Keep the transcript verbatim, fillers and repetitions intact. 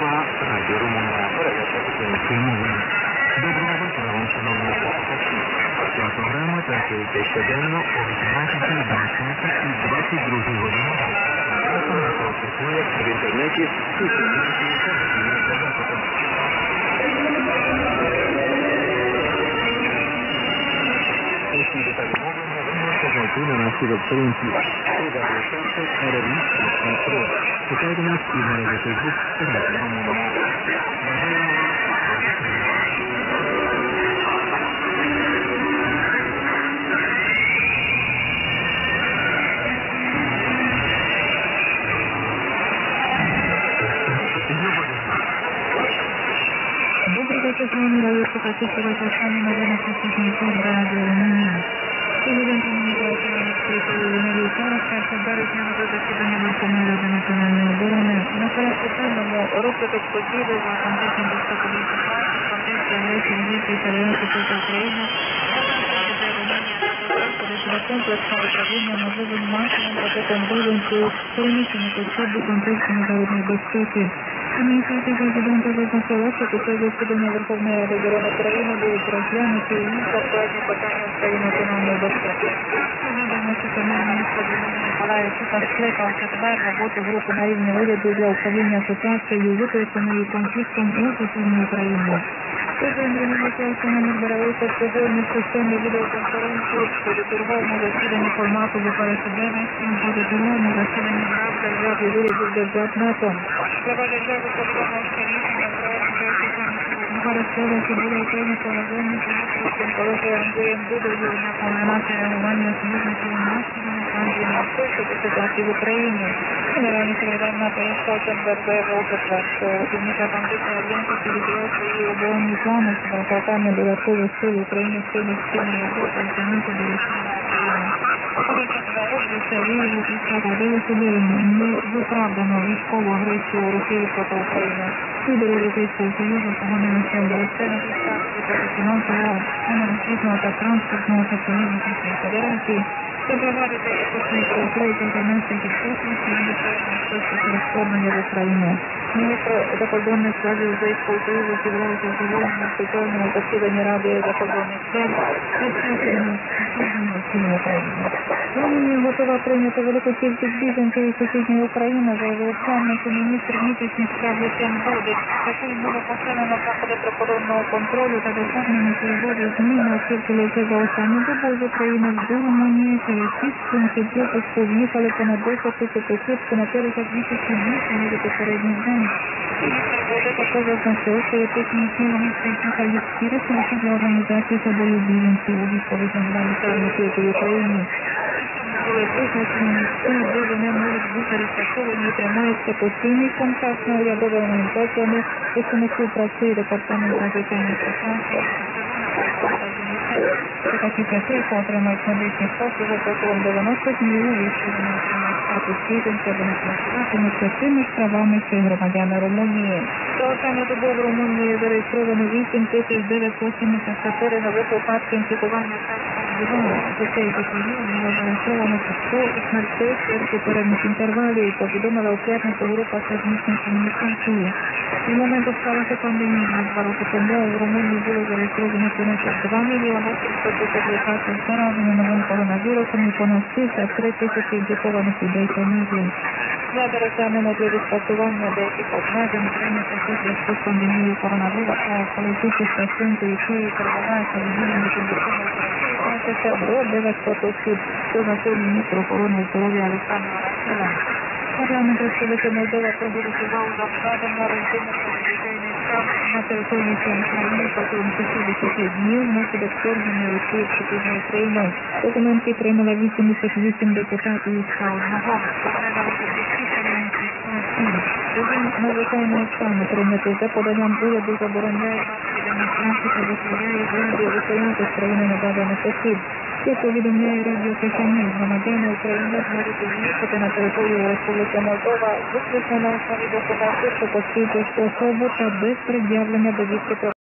Радіо Румунія передача української мови. Доброго вечора вам, шановні слухачі. Ця програма транслюється щоденно о вісімнадцятій двадцять і двадцять другій годині. Телефон працює в інтернеті і телевізії Усі деталі мовлення ви можете знайти на нашій веб-сторінці www.rmx.ro. Читайте нас і в мережі Facebook Радіо Румунія. Бажаємо вам Добрый вечер, шановні радіослухачі, сьогодні останні новини сьогодні служби Радіо Румунія. Президент комунікації Міністерства новий час, перше березня на засідання Верховної Ради національної оборони. На порядку денному розвиток подій за контекстом безпекової ситуації, в контексті агресії Російської Федерації проти України, комплексного управління можливим масовим пакетом виявленців, переміщених осіб у контексті міжнародної безпеки. Адміністрація президента визначила, що під час засідання Верховної Ради оборони України будуть розглянуті і інші актуальні питання в сфері національної безпеки. Нагадаємо, що прем'єр-міністр Володимир Миколаївич скликав четвер роботу групи на рівні уряду для управління ситуацією, викликаною конфліктом у сусідній Україні. Президент Республіки не бере участь сьогодні в системі відеоконференції щодо черговому засіданні формату ВПРС-дев'ять і щодо черговому засіданні прав держав і урядів держав НАТО. Глава держави повідомив, що рішення проєкту Парасковичі було прийнято разом із міністром колегою Андрієм Дудою на координацію реагування союзників наслідками санкцій на щодо ситуації в Україні. Генеральний секретар НАТО Столтенберг заявив, що Північно-Атлантичний альянс підтримує свої оборонні плани з використанням додаткових сил України в силі спільної роботи альтернативи до Росії. Це виявив і сказав, що не виправдано військову агресію Росії проти України. Лідери Європейського Союзу погодилися в Брюсселі проти фінансового, енергетичного та транспортного соціалізму Російської Федерації, запровадити економічний контроль та занести підсутності і безпеки розформлення в Україні. Міністр закордонних справ Європейського Союзу зібрався сьогодні на спеціальному засіданні Ради закордонних справ відсутньому в Україні. Румунія готова прийняти велику кількість біженців із сусідньої України, заявив Кам'янський міністр внутрішніх справ Луцян Додик. Також було посилено заходи прикордонного контролю та досягнення свободи зміни, оскільки лише за останню добу з України в Румунії через шість пунктів пропуску в'їхали понад десять тисяч осіб, що на п'ятдесят тисяч більше, ніж у попередній день. Додик також означив, що етичні місця їхали всі ресурси для організації собою біженців у військових гуманітарних сил в Україні. Були визначені місця, де вони можуть бути розташовані і тримаються постійний контакт з урядовими організаціями, якими співпрацює департамент надзвичайних ситуацій. Це такі часи, що отримають медичних послуг протягом дев'яноста днів, якщо вони отримають статус біженця, вони працюватимуть цими ж правами, що й громадяни Румунії. За останню добу в Румунії зареєстровано вісім тисяч дев'ятсот сімдесят чотири нових випадків інфікування сарс-ков-два. За цей період було зареєстровано сто смертей в чотирьох інтервалі, повідомила у п'ятницю група стратегічної комунікації. З моменту сталося пандемії на два роки тому в Румунії було зареєстровано понад два мільйони сімсот тисяч випадків зараження новим коронавірусом і понад шістдесят три тисячі інфікованих людей щомісяця. Влада розгляне можливість скасування деяких обмежень, прийнятих у зв'язку з пандемією коронавірусу, коли кількість пацієнтів, які перебуваються в відділенні тимчасової карантину, до дев'ятсот осіб, що засив міністр охорони здоров'я Олександр Василенко. Парламент Республіки Молдова проголосував за вкладення режиму чрезвичайних прав на території України протягом шістдесят днів внаслідок вторгнення Росії проти України. Документ підтримала вісімдесят вісім депутатів із ста одного. Режим надзвичайного стану прийнятий за поданням уряду забороняє демонстрації та дозволяє владі виселяти з країни небажаних осіб. Як повідомляє Радіо Тихані, громадяни України зможуть в'їхати на територію Республіки Молдова виключно на основі документів, що посвідчують особу та без пред'явлення довідки про